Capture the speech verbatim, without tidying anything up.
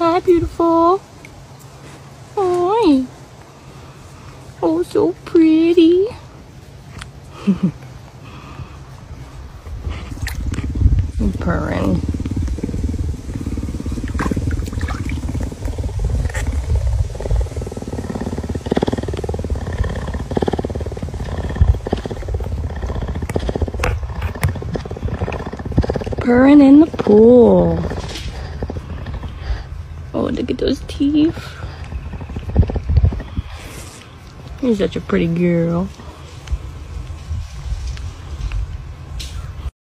Hi, beautiful. Hi. Oh, so pretty. I'm purring. Purring in the pool. Oh, look at those teeth. You're such a pretty girl.